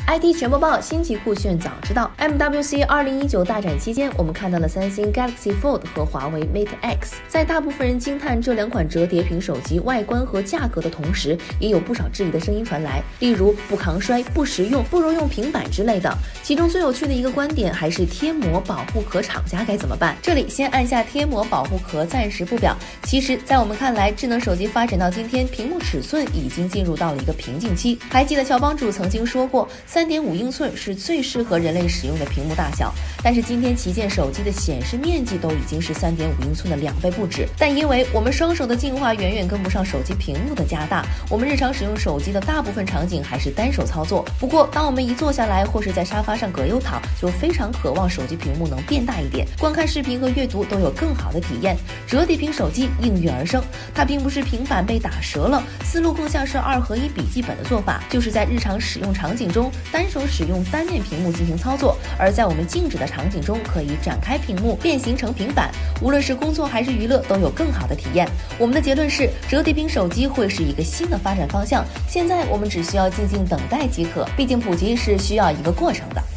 IT 全播报，新奇酷炫早知道。MWC 2019大展期间，我们看到了三星 Galaxy Fold 和华为 Mate X。在大部分人惊叹这两款折叠屏手机外观和价格的同时，也有不少质疑的声音传来，例如不抗摔、不实用、不如用平板之类的。其中最有趣的一个观点还是贴膜保护壳厂家该怎么办。这里先按下贴膜保护壳，暂时不表。其实，在我们看来，智能手机发展到今天，屏幕尺寸已经进入到了一个瓶颈期。还记得乔帮主曾经说过，3.5英寸是最适合人类使用的屏幕大小，但是今天旗舰手机的显示面积都已经是3.5英寸的2倍不止。但因为我们双手的进化远远跟不上手机屏幕的加大，我们日常使用手机的大部分场景还是单手操作。不过，当我们一坐下来或是在沙发上葛优躺，就非常渴望手机屏幕能变大一点，观看视频和阅读都有更好的体验。折叠屏手机应运而生，它并不是平板被打折了，思路更像是2合1笔记本的做法，就是在日常使用场景中单手使用单面屏幕进行操作，而在我们静止的场景中可以展开屏幕变形成平板，无论是工作还是娱乐都有更好的体验。我们的结论是，折叠屏手机会是一个新的发展方向，现在我们只需要静静等待即可，毕竟普及是需要一个过程的。